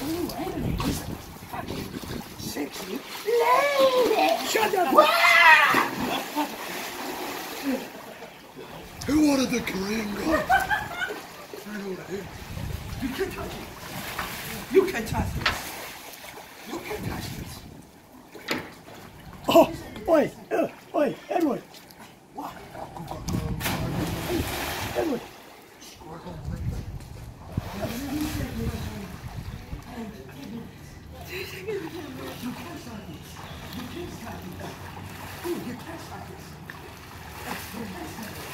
Ooh, Emily's fucking sexy lady. Shut up. Who wanted the Korean guy? You can't touch it. You can't touch this. You can't touch this. Oh, oi, Edward. What? Edward. You can't start this. You can't start this. You can't start this. You can't start this.